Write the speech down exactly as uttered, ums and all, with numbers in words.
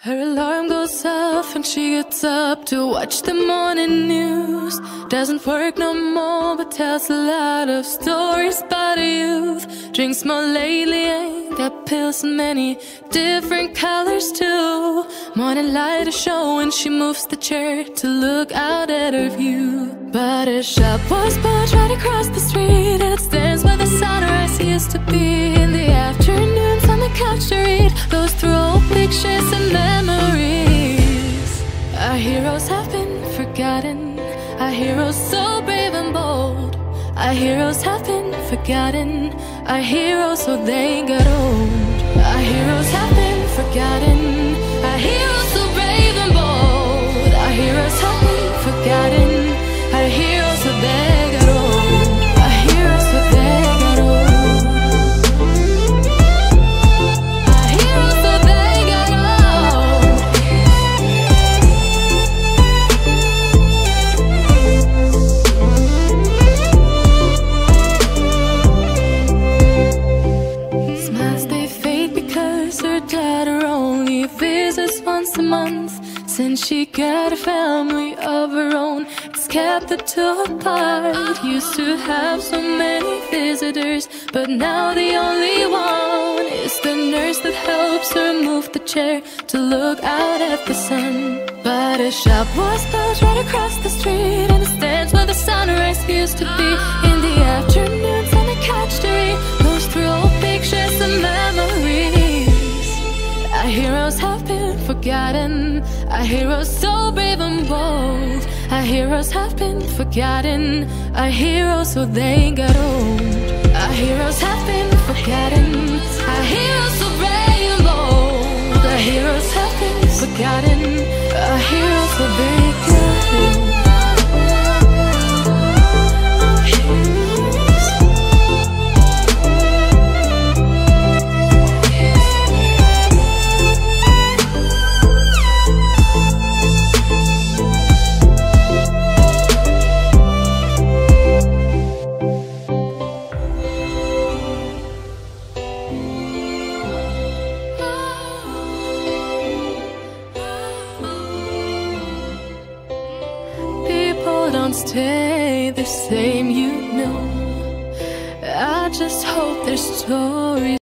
Her alarm goes off and she gets up to watch the morning news. Doesn't work no more but tells a lot of stories about her youth. Drinks more lately, ain't got pills in many different colors too. Morning light is showing, she moves the chair to look out at her view. But her shop was built right across the street, and it stands where the sunrise used to be. In the afternoons on the couch to read, goes through old pictures and memories. Our heroes have been forgotten, our heroes so brave and bold. Our heroes have been forgotten, our heroes so they got old. Our heroes have been forgotten, our heroes so brave and bold. Our heroes have been forgotten, our heroes so they got old. Our heroes so they got old. Our heroes so they got old. Smiles they fade because her daughter only visits once a month. Since she got a family of her own, it's kept the two apart. Used to have so many visitors, but now the only one is the nurse that helps her move the chair to look out at the sun. But her shop was built right across the street, and it stands where the sunrise used to be. In the afternoons on the couch to read, goes through old pictures and memories. Our heroes have been forgotten, our heroes so brave and bold. Our heroes have been forgotten, our heroes so they got old. Our heroes have been forgotten, our heroes so brave and bold. Our heroes have been forgotten, our heroes so they got old. Don't stay the same, you know. I just hope their stories